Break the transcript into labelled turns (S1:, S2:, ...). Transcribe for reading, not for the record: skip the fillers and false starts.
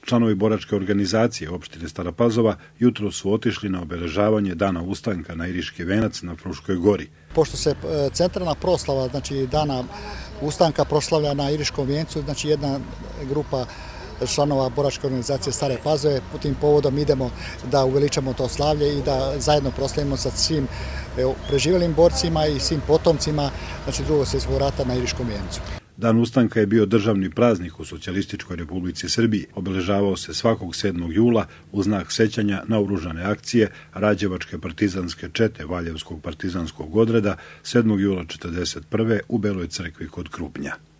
S1: Članovi boračke organizacije opštine Stara Pazova jutro su otišli na obeležavanje Dana ustanka na Iriški venac na Fruškoj gori.
S2: Pošto se centralna proslava, znači Dana ustanka proslavlja na Iriškom vencu, znači jedna grupa članova boračke organizacije Stare Pazove, po tim povodom idemo da uveličamo to slavlje i da zajedno proslavimo sa svim preživjelim borcima i svim potomcima, znači Drugog svjetskog rata na Iriškom vencu.
S1: Dan ustanka je bio državni praznik u Socijalističkoj Republici Srbiji. Obeležavao se svakog 7. jula u znak sećanja na oružane akcije Rađevačke partizanske čete Valjevskog partizanskog odreda 7. jula 1941. u Beloj crkvi kod Krupnja.